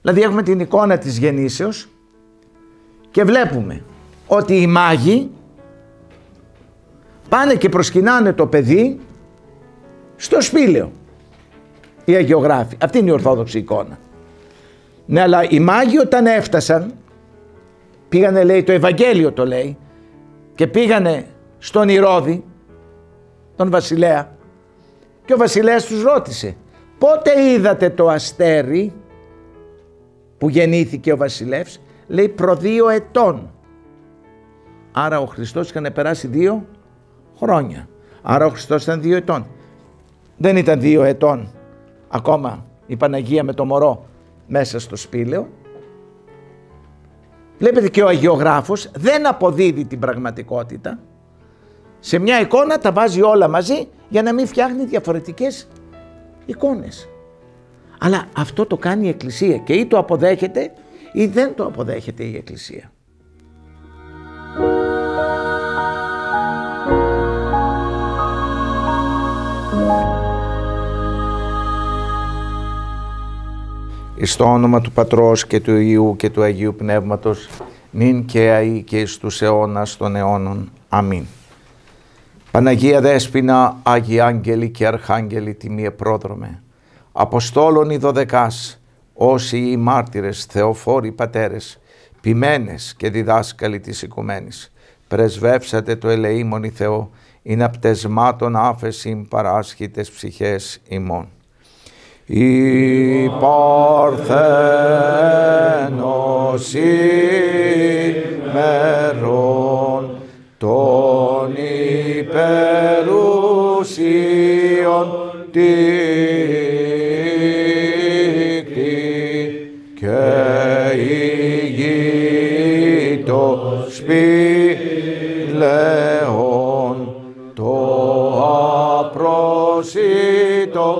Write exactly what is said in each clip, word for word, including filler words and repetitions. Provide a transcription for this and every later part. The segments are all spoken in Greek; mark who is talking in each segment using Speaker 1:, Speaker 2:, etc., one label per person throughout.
Speaker 1: Δηλαδή έχουμε την εικόνα της γεννήσεως και βλέπουμε ότι οι μάγοι πάνε και προσκυνάνε το παιδί στο σπήλαιο, οι αγιογράφοι. Αυτή είναι η ορθόδοξη εικόνα. Ναι, αλλά οι μάγοι όταν έφτασαν, πήγανε, λέει, το Ευαγγέλιο το λέει, και πήγανε στον Ηρώδη, τον βασιλέα, και ο βασιλέας τους ρώτησε, πότε είδατε το αστέρι που γεννήθηκε ο βασιλεύς? Λέει, προ δύο ετών. Άρα ο Χριστός είχαν περάσει δύο χρόνια. Άρα ο Χριστός ήταν δύο ετών. Δεν ήταν δύο ετών ακόμα η Παναγία με το μωρό μέσα στο σπήλαιο. Βλέπετε, και ο αγιογράφος δεν αποδίδει την πραγματικότητα. Σε μια εικόνα τα βάζει όλα μαζί για να μην φτιάχνει διαφορετικές εικόνες. Αλλά αυτό το κάνει η Εκκλησία και ή το αποδέχεται ή δεν το αποδέχεται η Εκκλησία. Εις το όνομα του Πατρός και του Υιού και του Αγίου Πνεύματος, νυν και αεί και εις τους αιώνας των αιώνων. Αμήν. Παναγία Δέσποινα, Άγιοι Άγγελοι και Αρχάγγελοι, τιμίε πρόδρομε, Αποστόλων οι δωδεκάς, όσοι οι μάρτυρες, θεοφόροι πατέρες, ποιμένες και διδάσκαλοι της οικουμένης, πρεσβεύσατε το ελεήμονι Θεό, είναι πτεσμάτων άφεσιν παράσχητες ψυχές ημών. Η Παρθένος ημερών των υπερουσίων τίκτη και η γη το σπήλαιον το απρόσιτο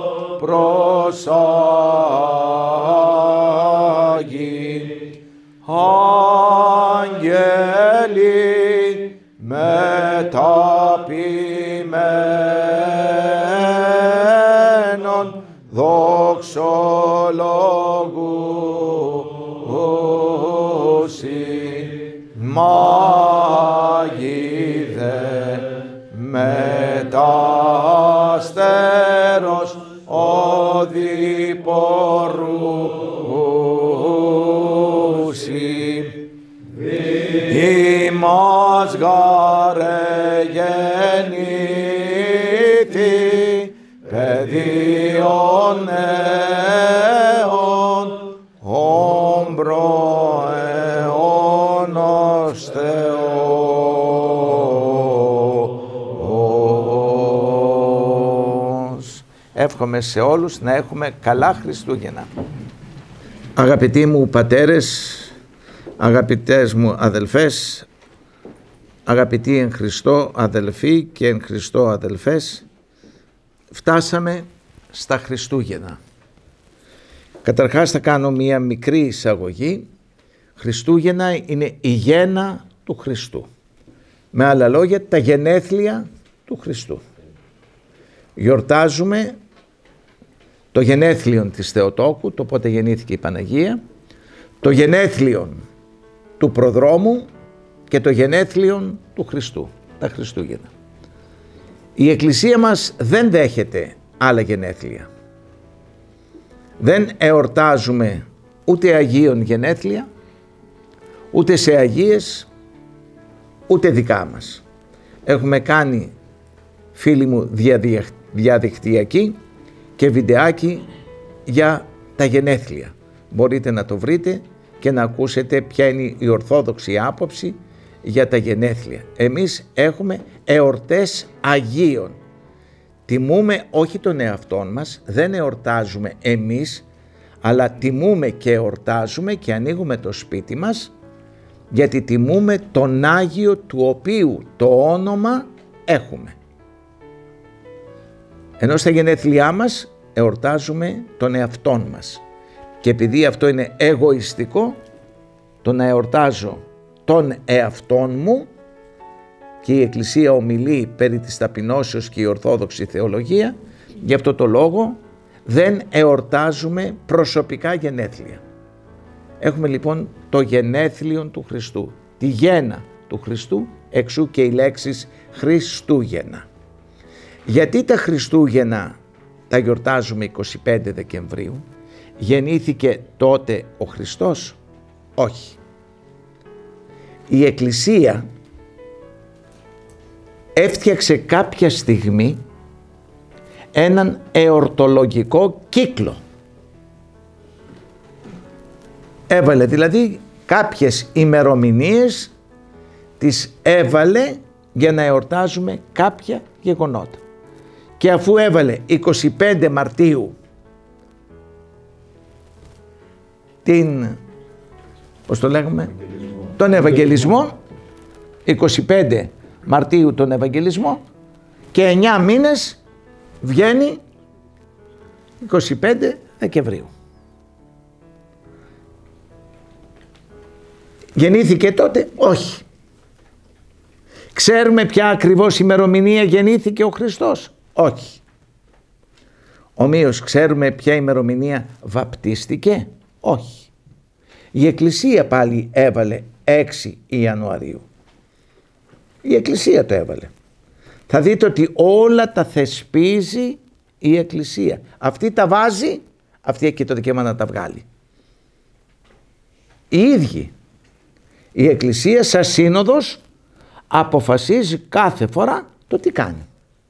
Speaker 1: προσάγει. Άγγελοι μεταποιημένων δοξολογούσι, μάγοι δε μετάστερος οδηπορούσι. Ημάς γαρε γεννήθη παιδίον αιών, όμπρο αιώνος Θεός. Εύχομαι σε όλους να έχουμε καλά Χριστούγεννα. Αγαπητοί μου πατέρες, αγαπητές μου αδελφές, αγαπητοί εν Χριστώ αδελφοί και εν Χριστώ αδελφές, φτάσαμε στα Χριστούγεννα. Καταρχάς θα κάνω μία μικρή εισαγωγή. Χριστούγεννα είναι η γέννα του Χριστού. Με άλλα λόγια, τα γενέθλια του Χριστού. Γιορτάζουμε το γενέθλιον της Θεοτόκου, το πότε γεννήθηκε η Παναγία, το γενέθλιον του προδρόμου και το γενέθλιον του Χριστού, τα Χριστούγεννα. Η Εκκλησία μας δεν δέχεται άλλα γενέθλια. Δεν εορτάζουμε ούτε Αγίων γενέθλια, ούτε σε Αγίες, ούτε δικά μας. Έχουμε κάνει, φίλοι μου, διαδικτυακή και βιντεάκι για τα γενέθλια. Μπορείτε να το βρείτε και να ακούσετε ποια είναι η ορθόδοξη άποψη για τα γενέθλια. Εμείς έχουμε εορτές Αγίων. Τιμούμε όχι τον εαυτόν μας, δεν εορτάζουμε εμείς, αλλά τιμούμε και εορτάζουμε και ανοίγουμε το σπίτι μας, γιατί τιμούμε τον Άγιο του οποίου το όνομα έχουμε. Ενώ στα γενέθλιά μας εορτάζουμε τον εαυτόν μας. Και επειδή αυτό είναι εγωιστικό, το να εορτάζω τον εαυτόν μου, και η Εκκλησία ομιλεί περί της ταπεινώσεως και η Ορθόδοξη Θεολογία, γι' αυτό το λόγο δεν εορτάζουμε προσωπικά γενέθλια. Έχουμε λοιπόν το γενέθλιον του Χριστού, τη γέννα του Χριστού, εξού και οι λέξεις Χριστούγεννα. Γιατί τα Χριστούγεννα τα γιορτάζουμε εικοστή πέμπτη Δεκεμβρίου? Γεννήθηκε τότε ο Χριστός? Όχι. Η Εκκλησία έφτιαξε κάποια στιγμή έναν εορτολογικό κύκλο. Έβαλε δηλαδή κάποιες ημερομηνίες, τις έβαλε για να εορτάζουμε κάποια γεγονότα. Και αφού έβαλε εικοστή πέμπτη Μαρτίου την, πώς το λέγουμε, τον Ευαγγελισμό, εικοστή πέμπτη Μαρτίου τον Ευαγγελισμό, και εννιά μήνες βγαίνει εικοστή πέμπτη Δεκεμβρίου. Γεννήθηκε τότε? Όχι. Ξέρουμε ποια ακριβώς ημερομηνία γεννήθηκε ο Χριστός? Όχι. Ομοίως ξέρουμε ποια ημερομηνία βαπτίστηκε? Όχι. Η Εκκλησία πάλι έβαλε έξι Ιανουαρίου. Η Εκκλησία το έβαλε. Θα δείτε ότι όλα τα θεσπίζει η Εκκλησία. Αυτή τα βάζει, αυτή έχει και το δικαίωμα να τα βγάλει. Οι ίδιοι. Η Εκκλησία σαν σύνοδος αποφασίζει κάθε φορά το τι κάνει.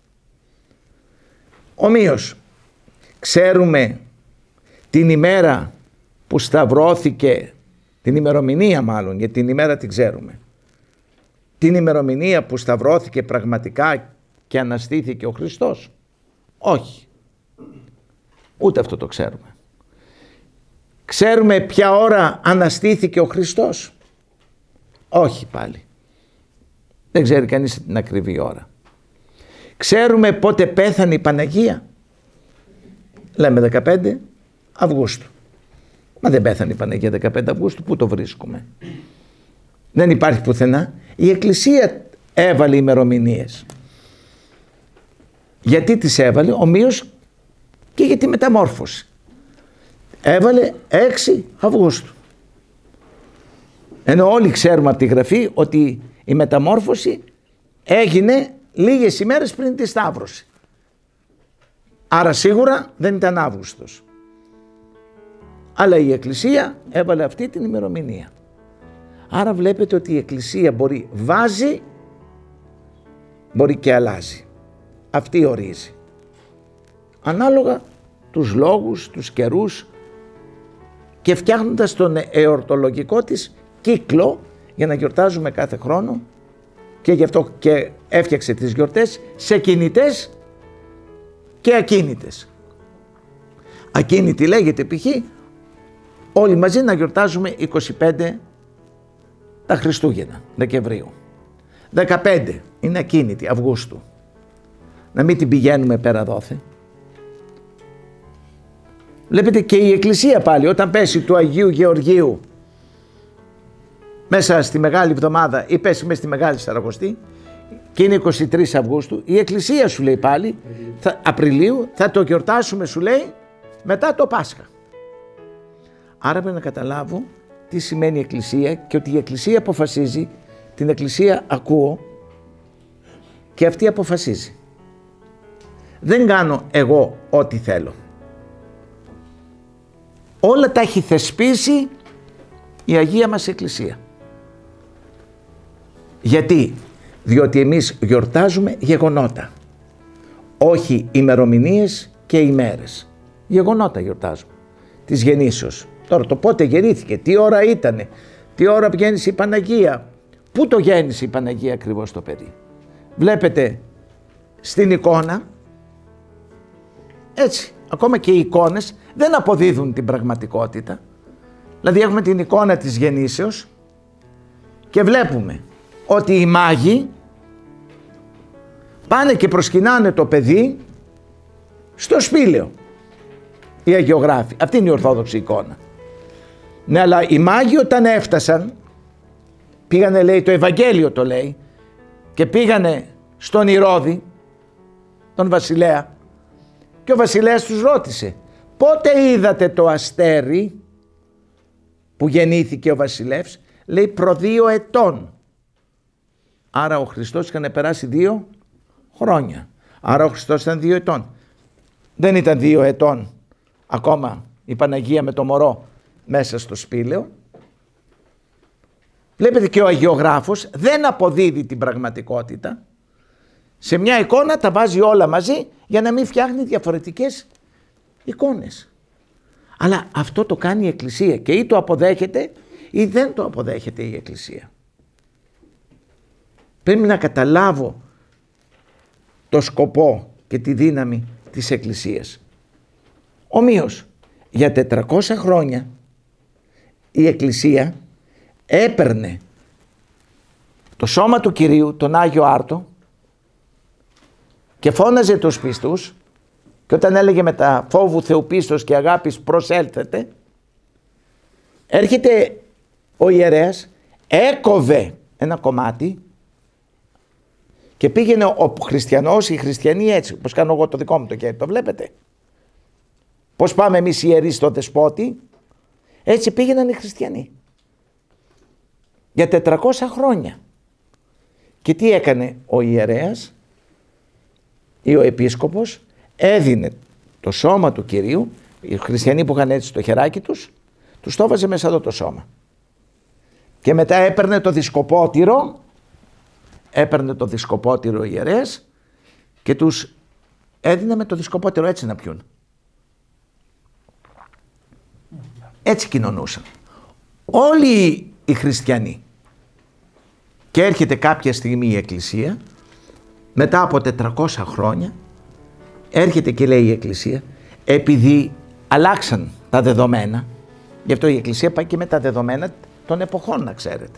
Speaker 1: Ομοίως, ξέρουμε την ημέρα που σταυρώθηκε, την ημερομηνία μάλλον, γιατί την ημέρα την ξέρουμε, την ημερομηνία που σταυρώθηκε πραγματικά και αναστήθηκε ο Χριστός? Όχι. Ούτε αυτό το ξέρουμε. Ξέρουμε ποια ώρα αναστήθηκε ο Χριστός? Όχι πάλι. Δεν ξέρει κανείς την ακριβή ώρα. Ξέρουμε πότε πέθανε η Παναγία? Λέμε δεκαπέντε Αυγούστου. Μα δεν πέθανε η Παναγία δεκαπέντε Αυγούστου, πού το βρίσκουμε? Δεν υπάρχει πουθενά. Η Εκκλησία έβαλε ημερομηνίες. Γιατί τις έβαλε? Ομοίως και για τη μεταμόρφωση. Έβαλε έξι Αυγούστου. Ενώ όλοι ξέρουμε από τη Γραφή ότι η μεταμόρφωση έγινε λίγες ημέρες πριν τη Σταύρωση. Άρα σίγουρα δεν ήταν Αύγουστος. Αλλά η Εκκλησία έβαλε αυτή την ημερομηνία. Άρα βλέπετε ότι η Εκκλησία μπορεί βάζει, μπορεί και αλλάζει. Αυτή ορίζει. Ανάλογα τους λόγους, τους καιρούς, και φτιάχνοντας τον εορτολογικό της κύκλο για να γιορτάζουμε κάθε χρόνο, και γι' αυτό και έφτιαξε τις γιορτές σε κινητές και ακίνητες. Ακίνητη λέγεται π.χ. όλοι μαζί να γιορτάζουμε εικοστή πέμπτη τα Χριστούγεννα Δεκεμβρίου. δεκαπέντε είναι ακίνητη Αυγούστου. Να μην την πηγαίνουμε πέρα δόθε. Βλέπετε και η Εκκλησία πάλι όταν πέσει του Αγίου Γεωργίου μέσα στη Μεγάλη Εβδομάδα ή πέσει μέσα στη Μεγάλη Σαρακοστή και είναι εικοστή τρίτη Αυγούστου, η Εκκλησία σου λέει πάλι θα, Απριλίου θα το γιορτάσουμε, σου λέει, μετά το Πάσχα. Άρα πρέπει να καταλάβω τι σημαίνει η Εκκλησία και ότι η Εκκλησία αποφασίζει, την Εκκλησία ακούω και αυτή αποφασίζει. Δεν κάνω εγώ ό,τι θέλω. Όλα τα έχει θεσπίσει η Αγία μας Εκκλησία. Γιατί? Διότι εμείς γιορτάζουμε γεγονότα, όχι ημερομηνίες και ημέρες. Γεγονότα γιορτάζουμε, της γεννήσεως. Τώρα το πότε γεννήθηκε, τι ώρα ήτανε, τι ώρα γέννησε η Παναγία, πού το γέννησε η Παναγία ακριβώς το παιδί. Βλέπετε στην εικόνα, έτσι, ακόμα και οι εικόνες δεν αποδίδουν την πραγματικότητα. Δηλαδή έχουμε την εικόνα της γεννήσεως και βλέπουμε ότι οι μάγοι πάνε και προσκυνάνε το παιδί στο σπήλαιο, οι αγιογράφοι. Αυτή είναι η ορθόδοξη εικόνα. Ναι, αλλά οι μάγοι όταν έφτασαν, πήγανε, λέει, το Ευαγγέλιο το λέει, και πήγανε στον Ηρώδη, τον βασιλέα, και ο βασιλέας τους ρώτησε, πότε είδατε το αστέρι? που γεννήθηκε ο βασιλεύς, λέει προ δύο ετών. Άρα ο Χριστός είχαν περάσει δύο χρόνια. Άρα ο Χριστός ήταν δύο ετών. Δεν ήταν δύο ετών ακόμα η Παναγία με το μωρό μέσα στο σπήλαιο. Βλέπετε και ο αγιογράφος δεν αποδίδει την πραγματικότητα. Σε μια εικόνα τα βάζει όλα μαζί για να μην φτιάχνει διαφορετικές εικόνες. Αλλά αυτό το κάνει η Εκκλησία και ή το αποδέχεται ή δεν το αποδέχεται η Εκκλησία. Πρέπει να καταλάβω το σκοπό και τη δύναμη της Εκκλησίας. Ομοίως, για τετρακόσια χρόνια η Εκκλησία έπαιρνε το σώμα του Κυρίου, τον Άγιο Άρτο, και φώναζε τους πιστούς, και όταν έλεγε με τα φόβου Θεού πίστος και αγάπης προσέλθετε, έρχεται ο ιερέας, έκοβε ένα κομμάτι και πήγαινε ο χριστιανός, οι χριστιανοί έτσι, όπως κάνω εγώ το δικό μου το χέρι, το βλέπετε. Πώς πάμε εμείς οι ιερείς στο δεσπότη, έτσι πήγαιναν οι χριστιανοί. Για τετρακόσια χρόνια. Και τι έκανε ο ιερέας ή ο επίσκοπος? Έδινε το σώμα του Κυρίου, οι χριστιανοί που είχαν έτσι το χεράκι τους, τους το βάζε μέσα εδώ το σώμα. Και μετά έπαιρνε το δισκοπότηρο, έπαιρνε το δισκοπότηρο ο ιερέας και τους έδινε με το δισκοπότηρο έτσι να πιούν. Έτσι κοινωνούσαν όλοι οι χριστιανοί. Και έρχεται κάποια στιγμή η Εκκλησία, μετά από τετρακόσια χρόνια, έρχεται και λέει η Εκκλησία, επειδή αλλάξαν τα δεδομένα, γι' αυτό η Εκκλησία πάει και με τα δεδομένα των εποχών, να ξέρετε.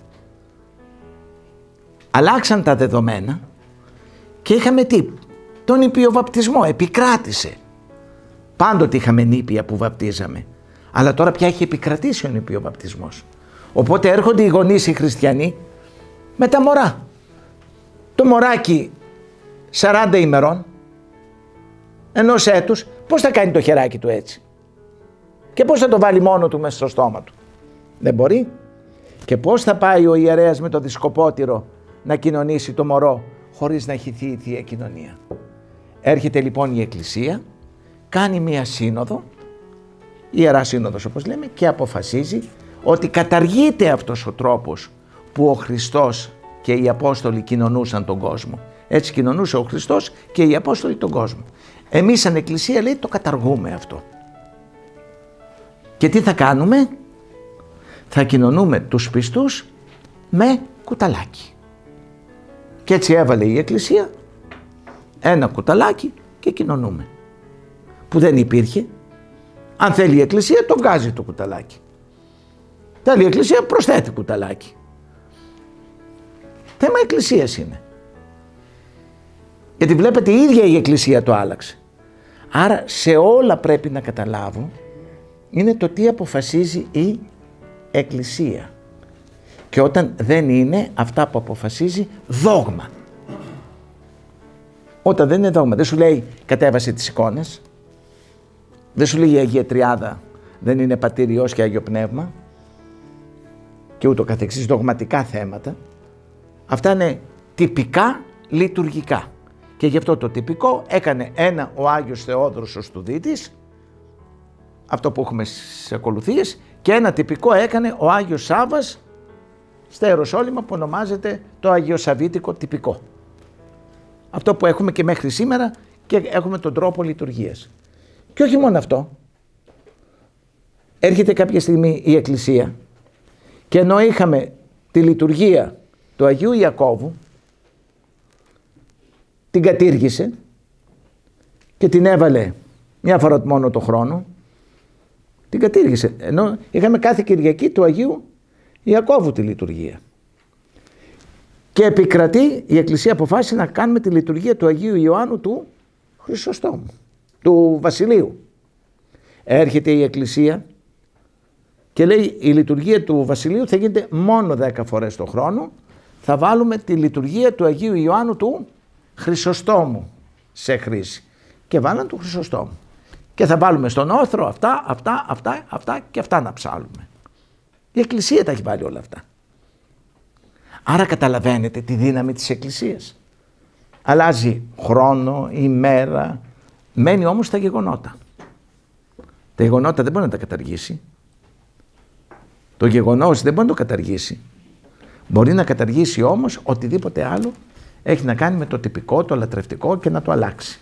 Speaker 1: Αλλάξαν τα δεδομένα και είχαμε τι? Τον νήπιο βαπτισμό, επικράτησε. Πάντοτε είχαμε νήπια που βαπτίζαμε, αλλά τώρα πια έχει επικρατήσει ο νήπιο βαπτισμός. Οπότε έρχονται οι γονείς οι χριστιανοί με τα μωρά. Το μωράκι σαράντα ημερών, ενός έτους, πώς θα κάνει το χεράκι του έτσι? Και πώς θα το βάλει μόνο του μέσα στο στόμα του? Δεν μπορεί. Και πώς θα πάει ο ιερέας με το δισκοπότηρο να κοινωνήσει το μωρό χωρίς να έχει η Θεία Κοινωνία? Έρχεται λοιπόν η Εκκλησία, κάνει μία σύνοδο, Ιερά Σύνοδος όπως λέμε, και αποφασίζει ότι καταργείται αυτός ο τρόπος που ο Χριστός και οι Απόστολοι κοινωνούσαν τον κόσμο. Έτσι κοινωνούσε ο Χριστός και οι Απόστολοι τον κόσμο. Εμείς σαν Εκκλησία, λέει, το καταργούμε αυτό. Και τι θα κάνουμε? Θα κοινωνούμε τους πιστούς με κουταλάκι. Και έτσι έβαλε η Εκκλησία ένα κουταλάκι και κοινωνούμε. Που δεν υπήρχε. Αν θέλει η Εκκλησία, το βγάζει το κουταλάκι. Θέλει η Εκκλησία, προσθέτει κουταλάκι. Θέμα Εκκλησίας είναι. Γιατί βλέπετε, η ίδια η Εκκλησία το άλλαξε. Άρα σε όλα πρέπει να καταλάβω είναι το τι αποφασίζει η Εκκλησία. Και όταν δεν είναι αυτά που αποφασίζει δόγμα. Όταν δεν είναι δόγμα, δεν σου λέει κατέβασε τις εικόνες, δεν σου λέει η Αγία Τριάδα δεν είναι Πατήρ, Υιός και Άγιο Πνεύμα και ούτω καθεξής, δογματικά θέματα. Αυτά είναι τυπικά λειτουργικά. Και γι' αυτό το τυπικό έκανε ένα ο Άγιος Θεόδωρος ο Στουδίτης, αυτό που έχουμε στις ακολουθίες, και ένα τυπικό έκανε ο Άγιος Σάββας στα Ιεροσόλυμα που ονομάζεται το Αγιοσαββίτικο τυπικό. Αυτό που έχουμε και μέχρι σήμερα και έχουμε τον τρόπο λειτουργίας. Και όχι μόνο αυτό, έρχεται κάποια στιγμή η Εκκλησία και ενώ είχαμε τη λειτουργία του Αγίου Ιακώβου, την κατήργησε και την έβαλε μια φορά μόνο το χρόνο, την κατήργησε, ενώ είχαμε κάθε Κυριακή του Αγίου Ιακώβου τη λειτουργία. Και επικρατεί, η Εκκλησία αποφάσισε να κάνουμε τη λειτουργία του Αγίου Ιωάννου του Χρυσοστόμου, του Βασιλείου. Έρχεται η Εκκλησία και λέει η λειτουργία του Βασιλείου θα γίνεται μόνο δέκα φορές το χρόνο, θα βάλουμε τη λειτουργία του Αγίου Ιωάννου του Χρυσοστόμου σε χρήση. Και βάλαν του Χρυσοστόμου. Και θα βάλουμε στον όθρο αυτά, αυτά, αυτά, αυτά και αυτά να ψάλουμε. Η Εκκλησία τα έχει βάλει όλα αυτά. Άρα καταλαβαίνετε τη δύναμη της Εκκλησίας. Αλλάζει χρόνο, ημέρα, μένει όμως τα γεγονότα. Τα γεγονότα δεν μπορεί να τα καταργήσει. Το γεγονός δεν μπορεί να το καταργήσει. Μπορεί να καταργήσει όμως οτιδήποτε άλλο έχει να κάνει με το τυπικό, το λατρευτικό και να το αλλάξει.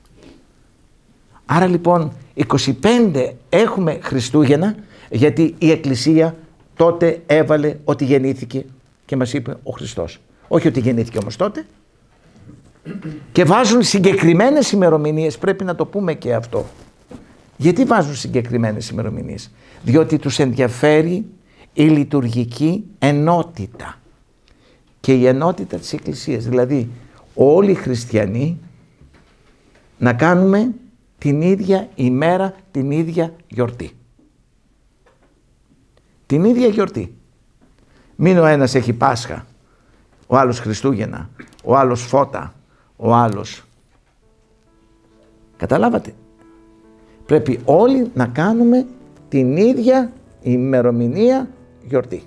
Speaker 1: Άρα λοιπόν είκοσι πέντε έχουμε Χριστούγεννα γιατί η Εκκλησία τότε έβαλε ότι γεννήθηκε και μας είπε ο Χριστός. Όχι ότι γεννήθηκε όμως τότε. Και βάζουν συγκεκριμένες ημερομηνίες, πρέπει να το πούμε και αυτό. Γιατί βάζουν συγκεκριμένες ημερομηνίες? Διότι τους ενδιαφέρει η λειτουργική ενότητα και η ενότητα της Εκκλησίας. Δηλαδή όλοι οι χριστιανοί να κάνουμε την ίδια ημέρα, την ίδια γιορτή. Την ίδια γιορτή. Μην ο ένας έχει Πάσχα, ο άλλος Χριστούγεννα, ο άλλος Φώτα, ο άλλος. Καταλάβατε? Πρέπει όλοι να κάνουμε την ίδια ημερομηνία γιορτή.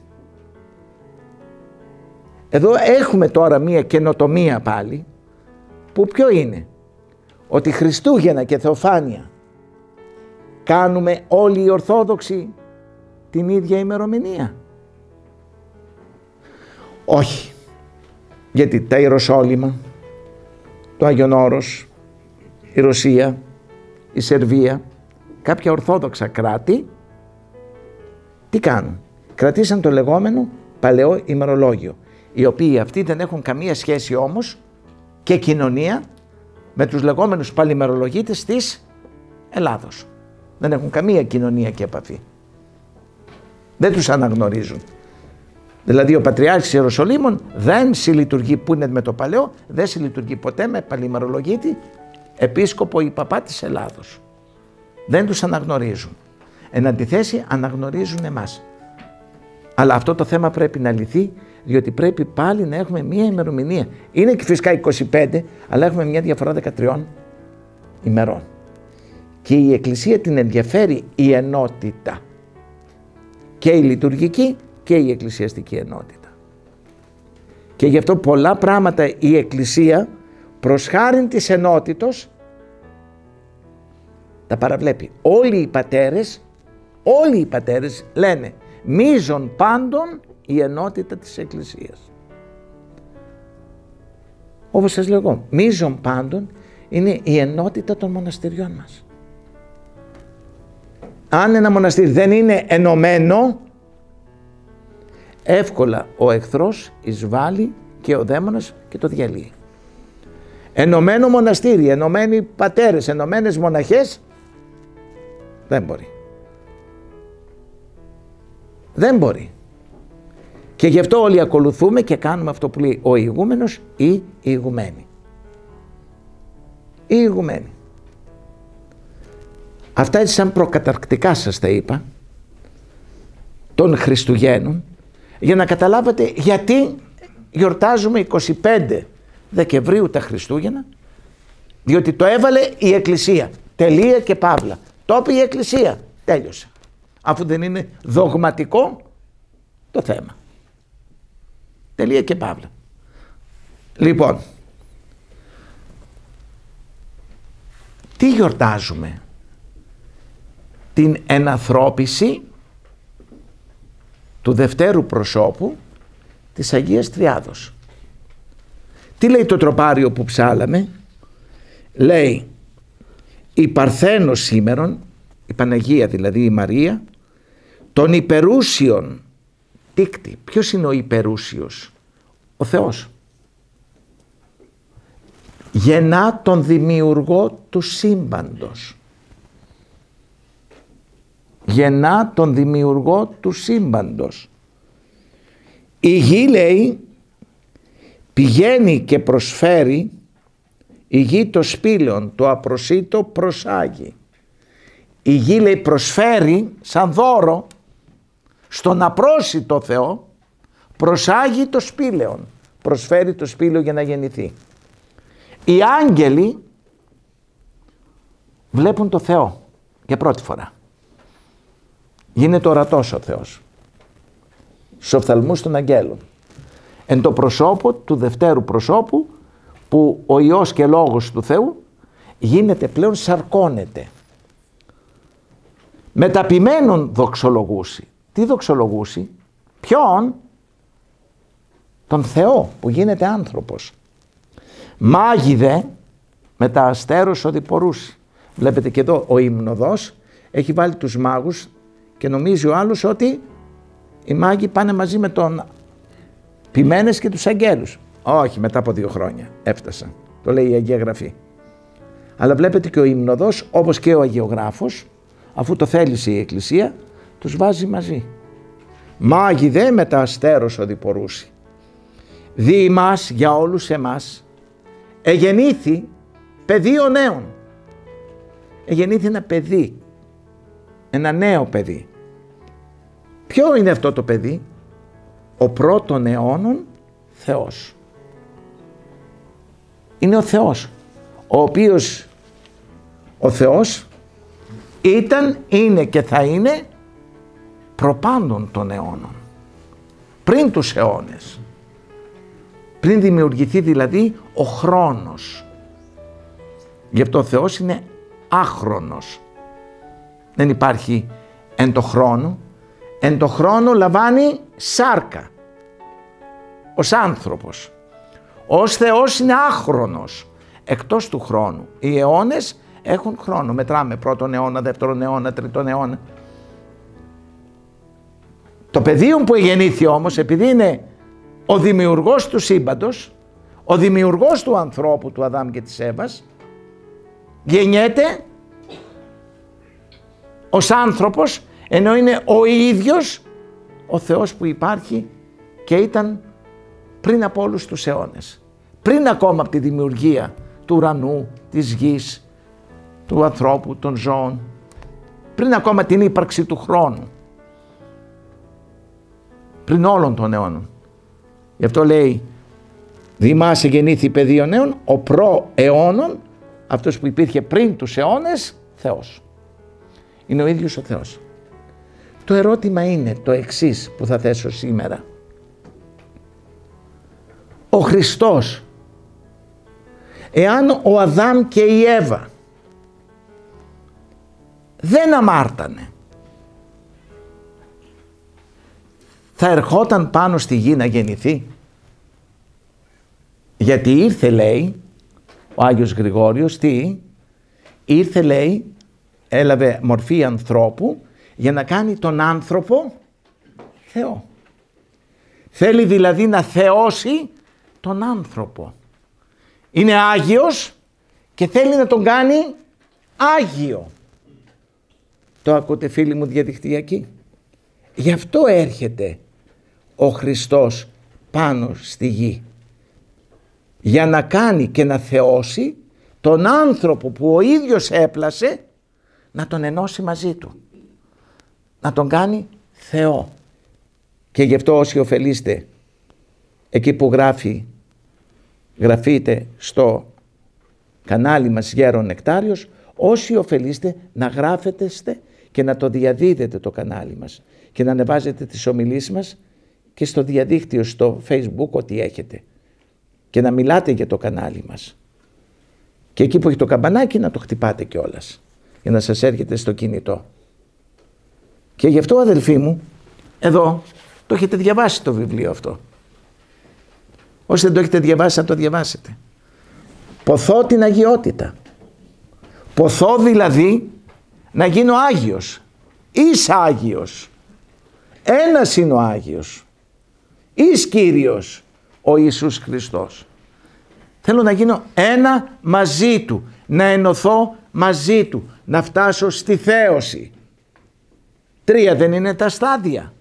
Speaker 1: Εδώ έχουμε τώρα μία καινοτομία πάλι, που ποιο είναι? Ότι Χριστούγεννα και Θεοφάνεια κάνουμε όλοι οι Ορθόδοξοι την ίδια ημερομηνία. Όχι. Γιατί τα Ιεροσόλυμα, το Άγιον Όρος, η Ρωσία, η Σερβία, κάποια Ορθόδοξα κράτη, τι κάνουν? Κρατήσαν το λεγόμενο παλαιό ημερολόγιο, οι οποίοι αυτοί δεν έχουν καμία σχέση όμως και κοινωνία με τους λεγόμενους παλιμερολογίτες της Ελλάδος. Δεν έχουν καμία κοινωνία και επαφή. Δεν τους αναγνωρίζουν. Δηλαδή ο Πατριάρχης Ιεροσολύμων δεν συλλειτουργεί, που είναι με το παλαιό, δεν συλλειτουργεί ποτέ με παλιμερολογίτη επίσκοπο ή παπά της Ελλάδος. Δεν τους αναγνωρίζουν. Εν αντιθέσει αναγνωρίζουν εμάς. Αλλά αυτό το θέμα πρέπει να λυθεί, διότι πρέπει πάλι να έχουμε μία ημερομηνία. Είναι και φυσικά είκοσι πέντε, αλλά έχουμε μια διαφορά δεκατριών ημερών. Και η Εκκλησία την ενδιαφέρει η ενότητα. Και η λειτουργική και η εκκλησιαστική ενότητα. Και γι' αυτό πολλά πράγματα η Εκκλησία προς χάριν της ενότητος τα παραβλέπει. Όλοι οι πατέρες, όλοι οι πατέρες λένε μείζον πάντων η ενότητα της Εκκλησίας. Όπως σας λέγω, μείζον πάντων είναι η ενότητα των μοναστηριών μας. Αν ένα μοναστήρι δεν είναι ενωμένο, εύκολα ο εχθρός εισβάλλει και ο δαίμονας και το διαλύει. Ενωμένο μοναστήρι, ενωμένοι πατέρες, ενωμένες μοναχές, δεν μπορεί. Δεν μπορεί. Και γι' αυτό όλοι ακολουθούμε και κάνουμε αυτό που λέει ο ηγούμενος ή η ηγουμένη. Η ηγουμένη. Αυτά έτσι σαν προκαταρκτικά σας τα είπα, των Χριστουγέννων, για να καταλάβετε γιατί γιορτάζουμε είκοσι πέντε Δεκεμβρίου τα Χριστούγεννα, διότι το έβαλε η Εκκλησία. Τελεία και παύλα. Το είπε η Εκκλησία. Τέλειωσε. Αφού δεν είναι δογματικό το θέμα. Τελεία και παύλα. Λοιπόν, τι γιορτάζουμε? Την ενανθρώπιση του δευτέρου προσώπου της Αγίας Τριάδος. Τι λέει το τροπάριο που ψάλαμε? Λέει η Παρθένος σήμερον, η Παναγία δηλαδή η Μαρία, των υπερούσιων τίκτη. Ποιος είναι ο υπερούσιος? Ο Θεός. Γεννά τον δημιουργό του σύμπαντος. Γεννά τον δημιουργό του σύμπαντος. Η γη, λέει, πηγαίνει και προσφέρει, η γη το σπήλαιον, το απροσίτο προσάγει. Η γη, λέει, προσφέρει σαν δώρο στον απρόσιτο Θεό, προσάγει το σπήλαιον, προσφέρει το σπήλαιο για να γεννηθεί. Οι άγγελοι βλέπουν το Θεό για πρώτη φορά. Γίνεται ορατός ο Θεός. στους οφθαλμούς των αγγέλων. Εν το προσώπο του δευτέρου προσώπου, που ο Υιός και Λόγος του Θεού γίνεται πλέον, σαρκώνεται. Μεταποιημένον δοξολογούσι. Τι δοξολογούσι? Ποιον? Τον Θεό που γίνεται άνθρωπος. Μάγιδε μετά αστέρος οδηπορούσι. Βλέπετε και εδώ ο υμνοδός έχει βάλει τους μάγους και νομίζει ο άλλος ότι οι μάγοι πάνε μαζί με τον ποιμένες και τους αγγέλους. Όχι, μετά από δύο χρόνια έφτασαν. Το λέει η Αγία Γραφή. Αλλά βλέπετε και ο υμνοδός, όπως και ο αγιογράφος, αφού το θέλησε η Εκκλησία, τους βάζει μαζί. Μάγι δε μετά αστέρος οδηπορούσι. Δι ημάς, για όλους εμάς, εγεννήθη πεδίο νέων. Εγεννήθη ένα παιδί, ένα νέο παιδί. Ποιο είναι αυτό το παιδί? Ο πρώτων αιώνων Θεός. Είναι ο Θεός, ο οποίος ο Θεός ήταν, είναι και θα είναι προπάντων των αιώνων, πριν τους αιώνες, πριν δημιουργηθεί δηλαδή ο χρόνος. Γι' αυτό ο Θεός είναι άχρονος. Δεν υπάρχει εν το χρόνο. Εν το χρόνο λαμβάνει σάρκα ως άνθρωπος. Ως Θεός είναι άχρονος, εκτός του χρόνου. Οι αιώνες έχουν χρόνο. Μετράμε πρώτον αιώνα, δεύτερον αιώνα, τρίτον αιώνα. Το πεδίο που γεννήθη όμως, επειδή είναι ο δημιουργός του σύμπαντος, ο δημιουργός του ανθρώπου, του Αδάμ και της Εύας, γεννιέται ως άνθρωπος, ενώ είναι ο ίδιος ο Θεός που υπάρχει και ήταν πριν από όλους τους αιώνες. Πριν ακόμα από τη δημιουργία του ουρανού, της γης, του ανθρώπου, των ζώων, πριν ακόμα την ύπαρξη του χρόνου, πριν όλων των αιώνων. Γι' αυτό λέει, δημάσαι γεννήθη πεδίο νέων, ο προ-αιώνων, αυτός που υπήρχε πριν τους αιώνες, Θεός. Είναι ο ίδιος ο Θεός. Το ερώτημα είναι το εξής που θα θέσω σήμερα. Ο Χριστός, εάν ο Αδάμ και η Εύα δεν αμάρτανε, θα ερχόταν πάνω στη γη να γεννηθεί? Γιατί ήρθε, λέει ο Άγιος Γρηγόριος, τι? Ήρθε, λέει, έλαβε μορφή ανθρώπου για να κάνει τον άνθρωπο Θεό. Θέλει δηλαδή να θεώσει τον άνθρωπο. Είναι Άγιος και θέλει να τον κάνει Άγιο. Το ακούτε, φίλοι μου διαδικτυακοί? Γι' αυτό έρχεται ο Χριστός πάνω στη γη. Για να κάνει και να θεώσει τον άνθρωπο που ο ίδιος έπλασε, να τον ενώσει μαζί του. Να τον κάνει Θεό. Και γι' αυτό όσοι ωφελείστε, εκεί που γράφει, γραφείτε στο κανάλι μας Γέρον Νεκτάριος, όσοι ωφελείστε να γράφετε και να το διαδίδετε το κανάλι μας και να ανεβάζετε τις ομιλίες μας και στο διαδίκτυο, στο Facebook, ό,τι έχετε, και να μιλάτε για το κανάλι μας. Και εκεί που έχει το καμπανάκι να το χτυπάτε κιόλας για να σας έρχεται στο κινητό. Και γι' αυτό, αδελφοί μου, εδώ το έχετε διαβάσει το βιβλίο αυτό. Όσοι δεν το έχετε διαβάσει, να το διαβάσετε. Ποθώ την αγιότητα. Ποθώ δηλαδή να γίνω Άγιος. Εις Άγιος. Ένας είναι ο Άγιος. Εις Κύριος ο Ιησούς Χριστός. Θέλω να γίνω ένα μαζί Του. Να ενωθώ μαζί Του. Να φτάσω στη θέωση. Τρία δεν είναι τα στάδια?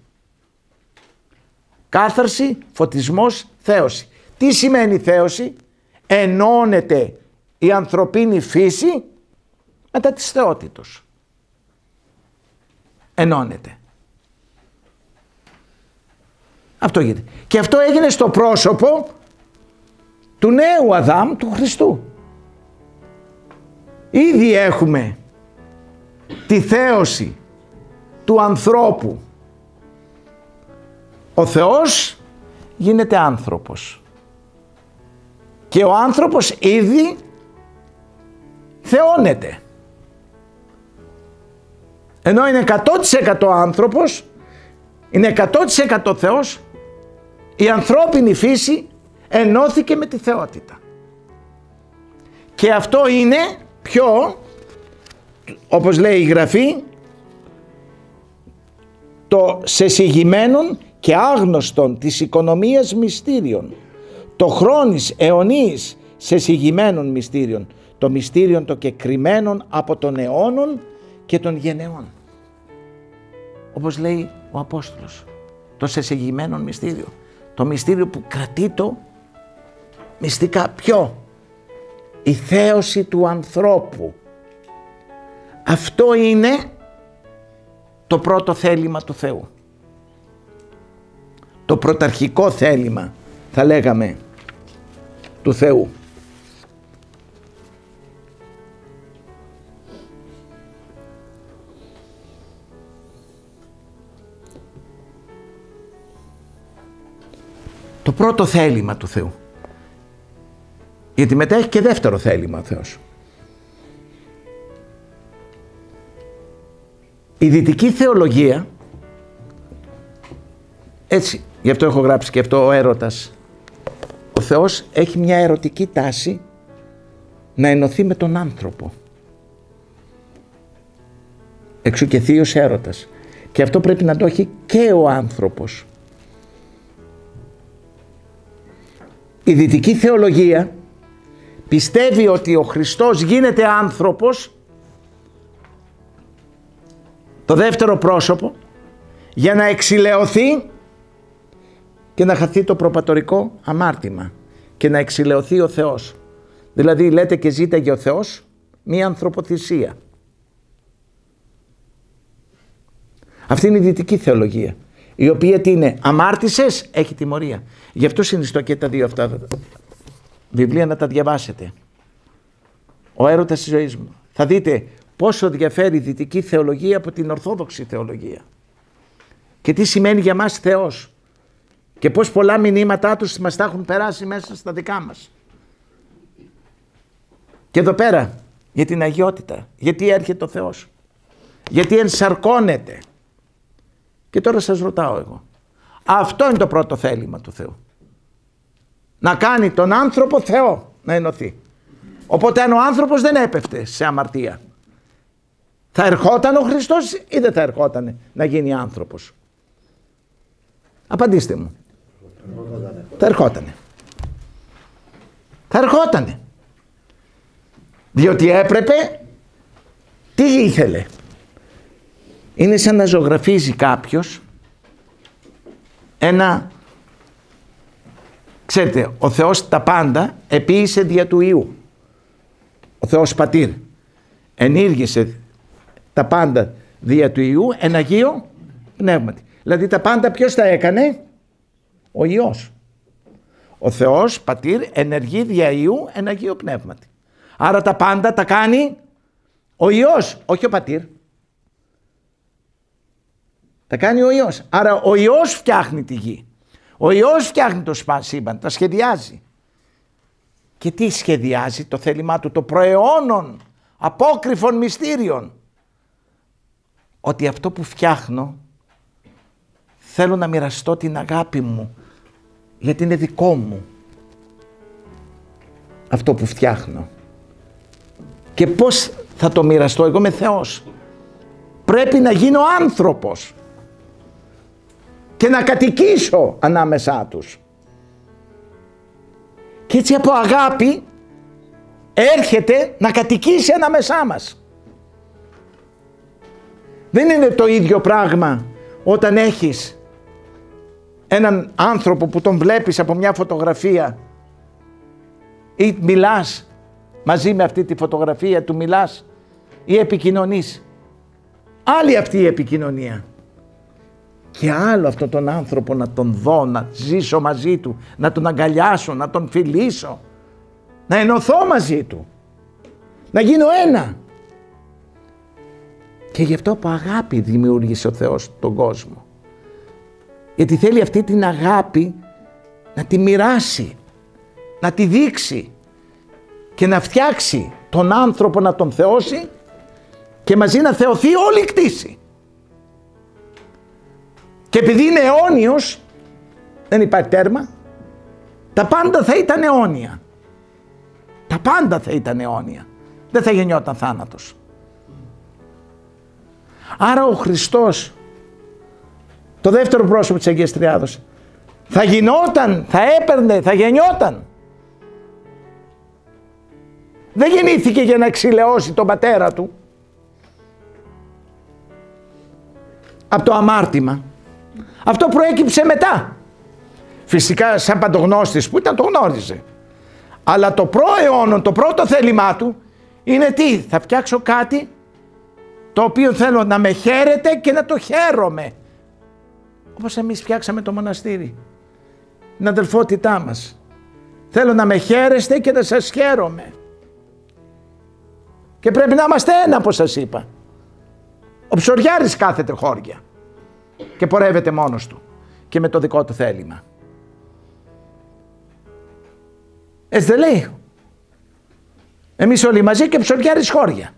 Speaker 1: Κάθαρση, φωτισμός, θέωση. Τι σημαίνει θέωση? Ενώνεται η ανθρωπίνη φύση μετά της θεότητος. Ενώνεται. Αυτό γίνεται. Και αυτό έγινε στο πρόσωπο του νέου Αδάμ, του Χριστού. Ήδη έχουμε τη θέωση του ανθρώπου, ο Θεός γίνεται άνθρωπος. Και ο άνθρωπος ήδη θεώνεται. Ενώ είναι εκατό τοις εκατό άνθρωπος, είναι εκατό τοις εκατό Θεός, η ανθρώπινη φύση ενώθηκε με τη θεότητα. Και αυτό είναι πιο, όπως λέει η Γραφή, το σεσυγημένον και άγνωστον της οικονομίας μυστήριων, το χρόνης αιωνίης σεσυγημένων μυστήριων, το μυστήριον το κεκριμένον από των αιώνων και των γενεών. Όπως λέει ο Απόστολος, το σεσυγημένον μυστήριο, το μυστήριο που κρατεί το μυστικά. Ποιο? Η θέωση του ανθρώπου. Αυτό είναι το πρώτο θέλημα του Θεού. Το πρωταρχικό θέλημα, θα λέγαμε, του Θεού. Το πρώτο θέλημα του Θεού. Γιατί μετά έχει και δεύτερο θέλημα ο Θεός. Η δυτική θεολογία, έτσι, γι' αυτό έχω γράψει και αυτό ο έρωτας, ο Θεός έχει μια ερωτική τάση να ενωθεί με τον άνθρωπο. Εξού και θείος έρωτας. Και αυτό πρέπει να το έχει και ο άνθρωπος. Η δυτική θεολογία πιστεύει ότι ο Χριστός γίνεται άνθρωπος, το δεύτερο πρόσωπο, για να εξηλαιωθεί και να χαθεί το προπατορικό αμάρτημα και να εξηλαιωθεί ο Θεός. Δηλαδή λέτε και ζήταγε ο Θεός μία ανθρωποθυσία. Αυτή είναι η δυτική θεολογία, η οποία τι είναι? Αμάρτησες, έχει τιμωρία. Γι' αυτό συνιστώ και τα δύο αυτά βιβλία να τα διαβάσετε. Ο έρωτας της ζωής μου. Θα δείτε πόσο διαφέρει η δυτική θεολογία από την ορθόδοξη θεολογία. Και τι σημαίνει για μας Θεός. Και πώς πολλά μηνύματά τους μας τα έχουν περάσει μέσα στα δικά μας. Και εδώ πέρα, για την αγιότητα. Γιατί έρχεται ο Θεός. Γιατί ενσαρκώνεται. Και τώρα σας ρωτάω εγώ. Αυτό είναι το πρώτο θέλημα του Θεού. Να κάνει τον άνθρωπο Θεό, να ενωθεί. Οπότε αν ο άνθρωπος δεν έπεφτε σε αμαρτία, θα ερχόταν ο Χριστός ή δεν θα ερχόταν να γίνει άνθρωπος? Απαντήστε μου. Θα ερχότανε. Θα ερχότανε. Διότι έπρεπε, τι ήθελε. Είναι σαν να ζωγραφίζει κάποιος ένα, ξέρετε, ο Θεός τα πάντα επίησε δια του Υιού. Ο Θεός Πατήρ ενήργησε τα πάντα δια του Υιού εν Αγίο Πνεύματι. Δηλαδή τα πάντα ποιος τα έκανε? Ο Υιός. Ο Θεός Πατήρ ενεργεί δια Υιού εν Αγίο Πνεύματι. Άρα τα πάντα τα κάνει ο Υιός, όχι ο Πατήρ. Τα κάνει ο Υιός. Άρα ο Υιός φτιάχνει τη γη. Ο Υιός φτιάχνει το σύμπαν, τα σχεδιάζει. Και τι σχεδιάζει? Το θέλημά του, το προαιώνων απόκρυφων μυστήριων. Ότι αυτό που φτιάχνω θέλω να μοιραστώ την αγάπη μου, γιατί είναι δικό μου αυτό που φτιάχνω. Και πώς θα το μοιραστώ? Εγώ είμαι Θεός. Πρέπει να γίνω άνθρωπος και να κατοικήσω ανάμεσά τους. Και έτσι από αγάπη έρχεται να κατοικήσει ανάμεσά μας. Δεν είναι το ίδιο πράγμα όταν έχεις έναν άνθρωπο που τον βλέπεις από μια φωτογραφία ή μιλάς μαζί με αυτή τη φωτογραφία, του μιλάς ή επικοινωνείς. Άλλη αυτή η επικοινωνία. Και άλλο αυτόν τον άνθρωπο να τον δω, να ζήσω μαζί του, να τον αγκαλιάσω, να τον φιλήσω, να ενωθώ μαζί του, να γίνω ένα. Και γι' αυτό από αγάπη δημιούργησε ο Θεός τον κόσμο. Γιατί θέλει αυτή την αγάπη να τη μοιράσει, να τη δείξει και να φτιάξει τον άνθρωπο, να τον θεώσει και μαζί να θεωθεί όλη η κτήση. Και επειδή είναι αιώνιος, δεν υπάρχει τέρμα, τα πάντα θα ήταν αιώνια. Τα πάντα θα ήταν αιώνια. Δεν θα γεννιόταν θάνατος. Άρα ο Χριστός, το δεύτερο πρόσωπο της Αγίας Τριάδος, θα γινόταν, θα έπαιρνε, θα γεννιόταν. Δεν γεννήθηκε για να εξηλαιώσει τον πατέρα του από το αμάρτημα. Αυτό προέκυψε μετά. Φυσικά σαν παντογνώστης που ήταν, το γνώριζε. Αλλά το προαιώνον, το πρώτο θέλημά του είναι τι? Θα φτιάξω κάτι το οποίο θέλω να με χαίρεται και να το χαίρομαι. Όπως εμείς φτιάξαμε το μοναστήρι, την αδελφότητά μας. Θέλω να με χαίρεστε και να σας χαίρομαι. Και πρέπει να είμαστε ένα, όπως σας είπα. Ο Ψωριάρης κάθεται χώρια και πορεύεται μόνος του και με το δικό του θέλημα. Έτσι δεν λέει? Εμείς όλοι μαζί και Ψωριάρης χώρια.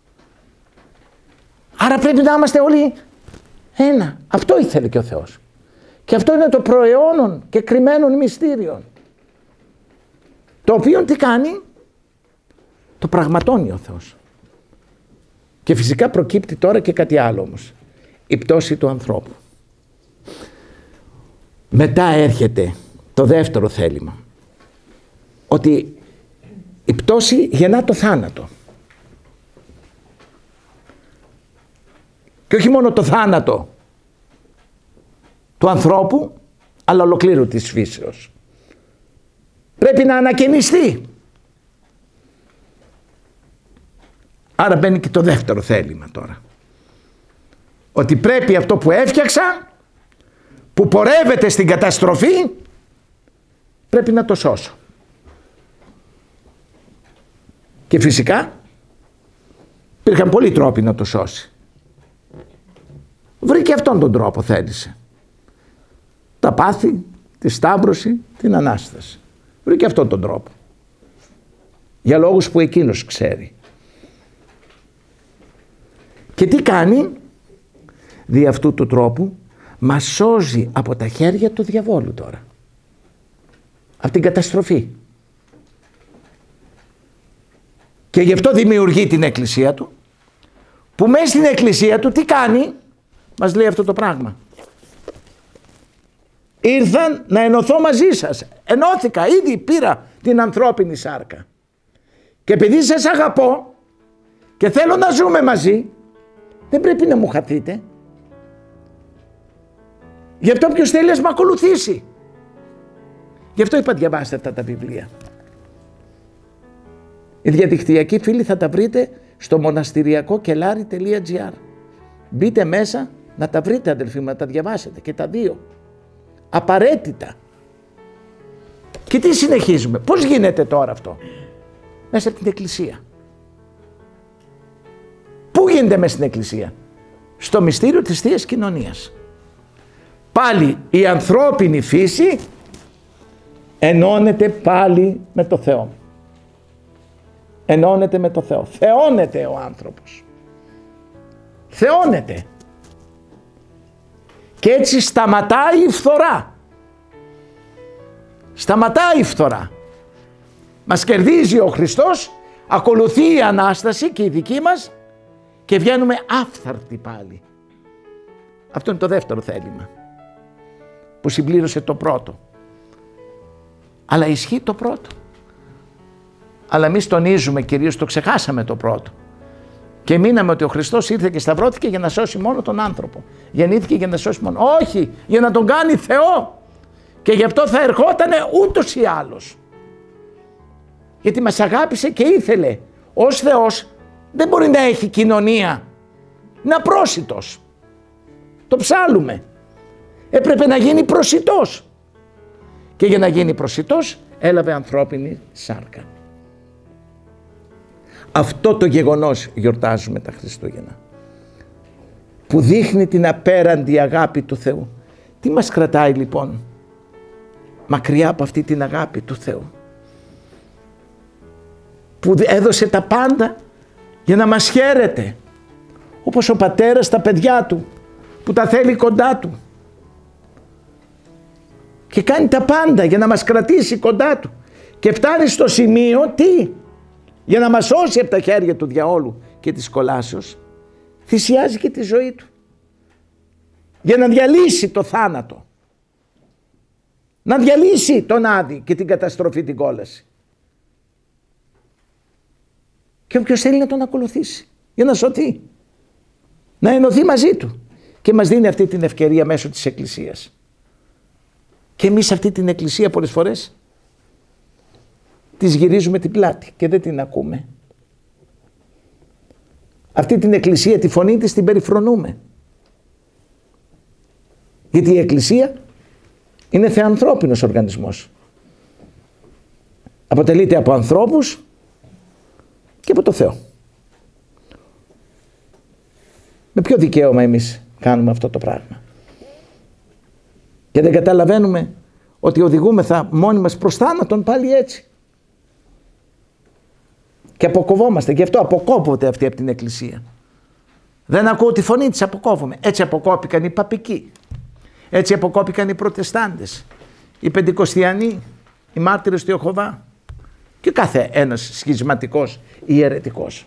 Speaker 1: Άρα πρέπει να είμαστε όλοι ένα. Αυτό ήθελε και ο Θεός. Και αυτό είναι το προαιώνων και κρυμμένων μυστήριων. Το οποίο τι κάνει? Το πραγματώνει ο Θεός. Και φυσικά προκύπτει τώρα και κάτι άλλο όμως. Η πτώση του ανθρώπου. Μετά έρχεται το δεύτερο θέλημα. Ότι η πτώση γεννά το θάνατο. Και όχι μόνο το θάνατο του ανθρώπου, αλλά ολοκλήρου της φύσεως. Πρέπει να ανακαινιστεί. Άρα μπαίνει και το δεύτερο θέλημα τώρα. Ότι πρέπει αυτό που έφτιαξα, που πορεύεται στην καταστροφή, πρέπει να το σώσω. Και φυσικά υπήρχαν πολλοί τρόποι να το σώσει. Βρήκε αυτόν τον τρόπο, θέλησε. Τα πάθη, τη σταύρωση, την Ανάσταση. Βρήκε αυτόν τον τρόπο. Για λόγους που εκείνος ξέρει. Και τι κάνει? Δι' αυτού του τρόπου μας σώζει από τα χέρια του διαβόλου τώρα. Από την καταστροφή. Και γι' αυτό δημιουργεί την εκκλησία του, που μέσα στην εκκλησία του τι κάνει? Μας λέει αυτό το πράγμα. Ήρθαν να ενωθώ μαζί σας. Ενώθηκα, ήδη πήρα την ανθρώπινη σάρκα. Και επειδή σας αγαπώ και θέλω να ζούμε μαζί, δεν πρέπει να μου χαθείτε. Γι' αυτό ποιος θέλει ας με ακολουθήσει. Γι' αυτό είπα διαβάστε αυτά τα βιβλία. Οι διαδικτυακοί φίλοι θα τα βρείτε στο μοναστηριακό κελάρι τελεία τζι άρ. Μπείτε μέσα να τα βρείτε, αδελφοί μου, να τα διαβάσετε και τα δύο. Απαραίτητα. Και τι συνεχίζουμε? Πώς γίνεται τώρα αυτό? Μέσα από την εκκλησία. Πού γίνεται μέσα στην εκκλησία? Στο μυστήριο της Θείας Κοινωνίας. Πάλι η ανθρώπινη φύση ενώνεται πάλι με το Θεό. Ενώνεται με το Θεό. Θεώνεται ο άνθρωπος. Θεώνεται. Και έτσι σταματάει η φθορά. Σταματάει η φθορά. Μας κερδίζει ο Χριστός, ακολουθεί η Ανάσταση και η δική μας και βγαίνουμε άφθαρτοι πάλι. Αυτό είναι το δεύτερο θέλημα που συμπλήρωσε το πρώτο. Αλλά ισχύει το πρώτο. Αλλά εμείς τονίζουμε, κυρίως το ξεχάσαμε το πρώτο. Και μείναμε ότι ο Χριστός ήρθε και σταυρώθηκε για να σώσει μόνο τον άνθρωπο. Γεννήθηκε για να σώσει μόνο. Όχι, για να τον κάνει Θεό. Και γι' αυτό θα ερχότανε ούτως ή άλλως. Γιατί μας αγάπησε και ήθελε. Ως Θεός δεν μπορεί να έχει κοινωνία. Είναι απρόσιτος. Το ψάλουμε. Έπρεπε να γίνει προσιτός. Και για να γίνει προσιτός έλαβε ανθρώπινη σάρκα. Αυτό το γεγονός γιορτάζουμε τα Χριστούγεννα, που δείχνει την απέραντη αγάπη του Θεού. Τι Τι μας κρατάει λοιπόν μακριά από αυτή την αγάπη του Θεού, που έδωσε τα πάντα για να μας χαίρεται, όπως ο πατέρας τα παιδιά του που τα θέλει κοντά του και κάνει τα πάντα για να μας κρατήσει κοντά του, και φτάνει στο σημείο τι, για να μας σώσει από τα χέρια του διαόλου και της κολάσεως, θυσιάζει και τη ζωή του για να διαλύσει το θάνατο, να διαλύσει τον άδη και την καταστροφή, την κόλαση. Και όποιος θέλει να τον ακολουθήσει για να σωθεί, να ενωθεί μαζί του, και μας δίνει αυτή την ευκαιρία μέσω της Εκκλησίας. Και εμείς αυτή την Εκκλησία πολλές φορές της γυρίζουμε την πλάτη και δεν την ακούμε. Αυτή την Εκκλησία, τη φωνή της την περιφρονούμε. Γιατί η Εκκλησία είναι θεανθρώπινος οργανισμός. Αποτελείται από ανθρώπους και από το Θεό. Με ποιο δικαίωμα εμείς κάνουμε αυτό το πράγμα? Και δεν καταλαβαίνουμε ότι οδηγούμεθα μόνοι μας προς θάνατον πάλι έτσι. Και αποκοβόμαστε, γι' αυτό αποκόβονται αυτοί από την Εκκλησία. Δεν ακούω τη φωνή της, αποκόβομαι. Έτσι αποκόπηκαν οι παπικοί, έτσι αποκόπηκαν οι Προτεστάντες, οι Πεντηκοστιανοί, οι μάρτυρες του Ιεχωβά και κάθε ένας σχισματικός ή αιρετικός.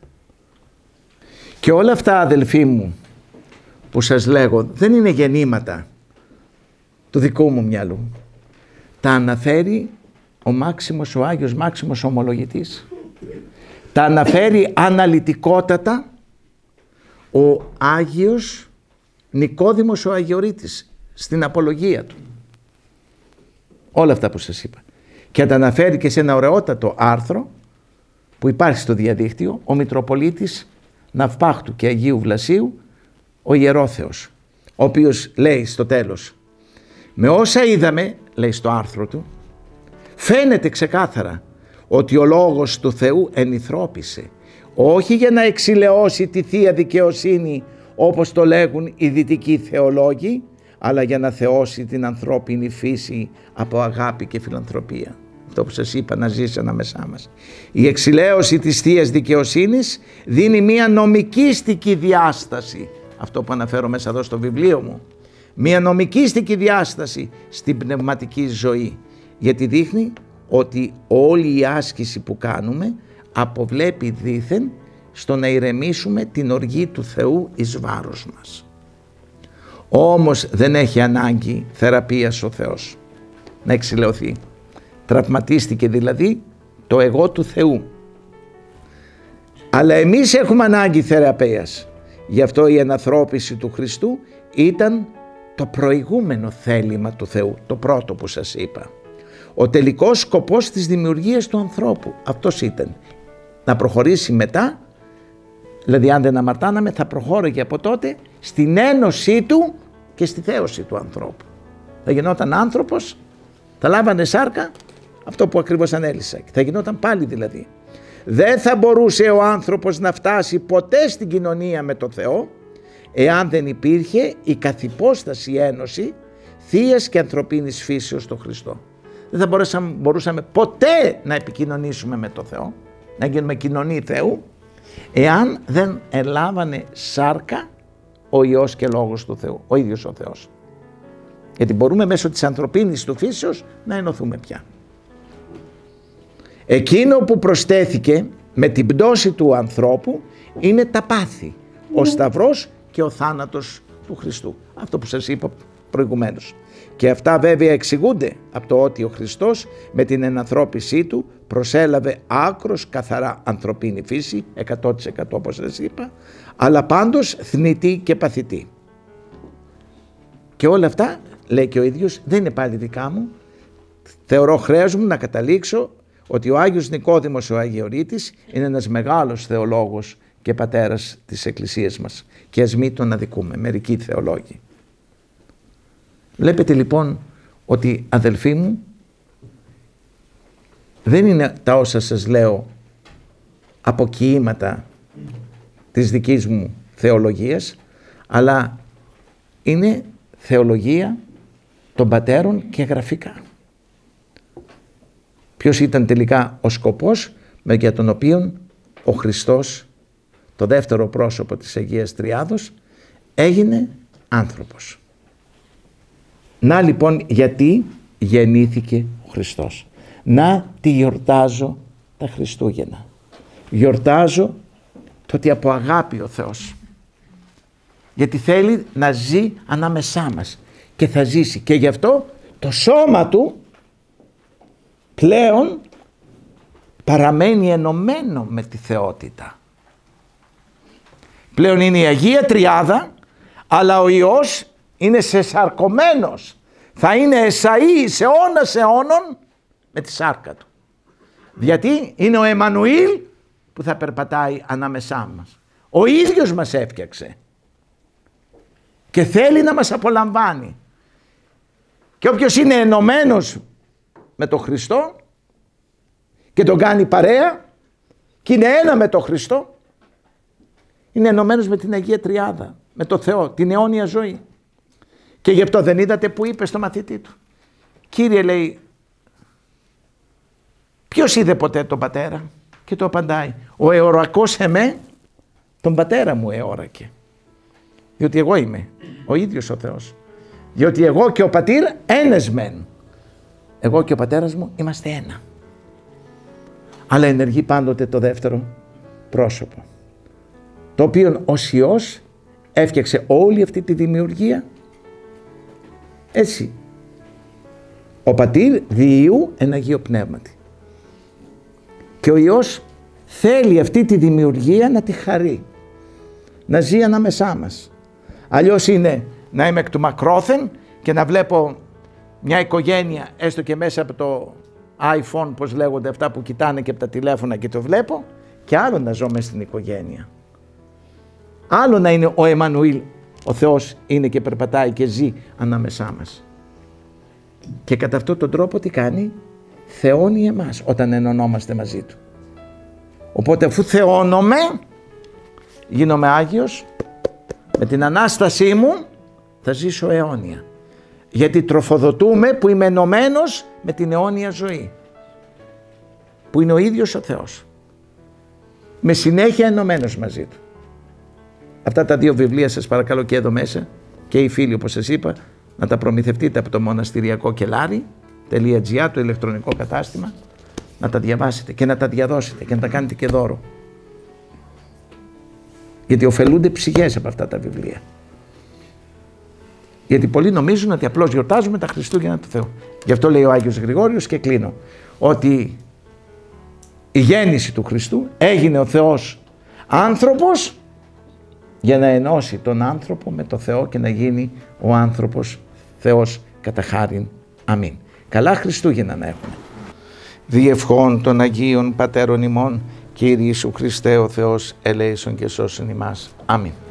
Speaker 1: Και όλα αυτά, αδελφοί μου, που σας λέγω, δεν είναι γεννήματα του δικού μου μυαλού. Τα αναφέρει ο Μάξιμος, ο Άγιος Μάξιμος Ομολογητής. Τα αναφέρει αναλυτικότατα ο Άγιος Νικόδημος ο Αγιορείτης στην απολογία του. Όλα αυτά που σας είπα. Και τα αναφέρει και σε ένα ωραιότατο άρθρο που υπάρχει στο διαδίκτυο ο Μητροπολίτης Ναυπάχτου και Αγίου Βλασίου, ο Ιερόθεος, ο οποίος λέει στο τέλος: με όσα είδαμε, λέει στο άρθρο του, φαίνεται ξεκάθαρα ότι ο Λόγος του Θεού ενηθρώπησε, όχι για να εξηλαιώσει τη Θεία Δικαιοσύνη όπως το λέγουν οι δυτικοί θεολόγοι, αλλά για να θεώσει την ανθρώπινη φύση από αγάπη και φιλανθρωπία. Αυτό που σας είπα, να ζήσει ανάμεσά μας. Η εξηλαίωση της Θείας Δικαιοσύνης δίνει μια νομικίστικη διάσταση, αυτό που αναφέρω μέσα εδώ στο βιβλίο μου, μια νομικίστικη διάσταση στην πνευματική ζωή, γιατί δείχνει ότι όλη η άσκηση που κάνουμε αποβλέπει δήθεν στο να ηρεμήσουμε την οργή του Θεού εις βάρος μας. Όμως δεν έχει ανάγκη θεραπείας ο Θεός να εξηλαιωθεί. Τραυματίστηκε δηλαδή το εγώ του Θεού. Αλλά εμείς έχουμε ανάγκη θεραπείας. Γι' αυτό η ενανθρώπιση του Χριστού ήταν το προηγούμενο θέλημα του Θεού, το πρώτο που σας είπα. Ο τελικός σκοπός της δημιουργίας του ανθρώπου, αυτός ήταν. Να προχωρήσει μετά, δηλαδή αν δεν αμαρτάναμε θα προχώρηγε από τότε στην ένωσή του και στη θέωση του ανθρώπου. Θα γινόταν άνθρωπος, θα λάβανε σάρκα, αυτό που ακριβώς ανέλησα, και θα γινόταν πάλι δηλαδή. Δεν θα μπορούσε ο άνθρωπος να φτάσει ποτέ στην κοινωνία με το Θεό εάν δεν υπήρχε η καθυπόσταση ένωση θείας και ανθρωπίνης φύσεως στο Χριστό. Δεν θα μπορούσαμε, μπορούσαμε ποτέ να επικοινωνήσουμε με το Θεό, να γίνουμε κοινωνοί Θεού, εάν δεν ελάβανε σάρκα ο Υιός και Λόγος του Θεού, ο ίδιος ο Θεός. Γιατί μπορούμε μέσω της ανθρωπίνης του φύσεως να ενωθούμε πια. Εκείνο που προσθέθηκε με την πτώση του ανθρώπου είναι τα πάθη, ο Σταυρός και ο θάνατος του Χριστού. Αυτό που σας είπα προηγουμένως. Και αυτά βέβαια εξηγούνται από το ότι ο Χριστός με την ενανθρώπισή του προσέλαβε άκρος καθαρά ανθρωπίνη φύση, εκατό τοις εκατό όπως σας είπα, αλλά πάντως θνητή και παθητή. Και όλα αυτά, λέει και ο ίδιος, δεν είναι πάλι δικά μου. Θεωρώ χρέος μου να καταλήξω ότι ο Άγιος Νικόδημος ο Αγιορείτης είναι ένας μεγάλος θεολόγος και πατέρας της Εκκλησίας μας. Και ας μην τον αδικούμε, μερικοί θεολόγοι. Βλέπετε λοιπόν ότι, αδελφοί μου, δεν είναι τα όσα σας λέω αποκοιήματα της δικής μου θεολογίας, αλλά είναι θεολογία των πατέρων και γραφικά. Ποιος ήταν τελικά ο σκοπός για τον οποίο ο Χριστός, το δεύτερο πρόσωπο της Αγίας Τριάδος, έγινε άνθρωπος. Να λοιπόν γιατί γεννήθηκε ο Χριστός. Να τι γιορτάζω τα Χριστούγεννα. Γιορτάζω το ότι από αγάπη ο Θεός, γιατί θέλει να ζει ανάμεσά μας και θα ζήσει, και γι' αυτό το σώμα του πλέον παραμένει ενωμένο με τη θεότητα. Πλέον είναι η Αγία Τριάδα, αλλά ο Υιός είναι σεσαρκωμένος. Θα είναι εσαΐ σε αιώνας αιώνων με τη σάρκα του. Γιατί είναι ο Εμμανουήλ που θα περπατάει ανάμεσά μας. Ο ίδιος μας έφτιαξε και θέλει να μας απολαμβάνει. Και όποιος είναι ενωμένος με τον Χριστό και τον κάνει παρέα και είναι ένα με τον Χριστό, είναι ενωμένος με την Αγία Τριάδα, με το Θεό, την αιώνια ζωή. Και γι' αυτό δεν είδατε που είπε στο μαθητή του? Κύριε, λέει, ποιος είδε ποτέ τον Πατέρα? Και το απαντάει, ο εωρακός εμέ τον Πατέρα μου εώρακε. Διότι εγώ είμαι ο ίδιος ο Θεός. Διότι εγώ και ο Πατήρ ένες μεν. Εγώ και ο Πατέρας μου είμαστε ένα. Αλλά ενεργεί πάντοτε το δεύτερο πρόσωπο, το οποίο ο Υιός έφτιαξε όλη αυτή τη δημιουργία. Έτσι, ο Πατήρ διείου εν Αγίο Πνεύματι. Και ο Υιός θέλει αυτή τη δημιουργία να τη χαρεί, να ζει ανάμεσά μας. Αλλιώς είναι να είμαι εκ του μακρόθεν και να βλέπω μια οικογένεια, έστω και μέσα από το iPhone, πώς λέγονται αυτά που κοιτάνε και από τα τηλέφωνα, και το βλέπω, και άλλο να ζω μέσα στην οικογένεια. Άλλο να είναι ο Εμμανουήλ, ο Θεός είναι και περπατάει και ζει ανάμεσά μας. Και κατά αυτόν τον τρόπο τι κάνει? Θεώνει εμάς όταν ενωνόμαστε μαζί του. Οπότε αφού θεώνομαι, γίνομαι Άγιος, με την Ανάστασή μου θα ζήσω αιώνια. Γιατί τροφοδοτούμε που είμαι ενωμένος με την αιώνια ζωή, που είναι ο ίδιος ο Θεός. Με συνέχεια ενωμένος μαζί του. Αυτά τα δύο βιβλία σας παρακαλώ και εδώ μέσα, και οι φίλοι όπως σας είπα, να τα προμηθευτείτε από το μοναστηριακό κελάρι.gr, το ηλεκτρονικό κατάστημα, να τα διαβάσετε και να τα διαδώσετε και να τα κάνετε και δώρο. Γιατί ωφελούνται ψυχές από αυτά τα βιβλία. Γιατί πολλοί νομίζουν ότι απλώς γιορτάζουμε τα Χριστούγεννα του Θεού. Γι' αυτό λέει ο Άγιος Γρηγόριος, και κλείνω, ότι η γέννηση του Χριστού έγινε ο Θεός άνθρωπος για να ενώσει τον άνθρωπο με το Θεό και να γίνει ο άνθρωπος Θεός κατά χάριν. Αμήν. Καλά Χριστούγεννα να έχουμε. Διευχών των Αγίων Πατέρων ημών, Κύριε Ιησού Χριστέ ο Θεός, ελέησον και σώσον ημάς. Αμήν.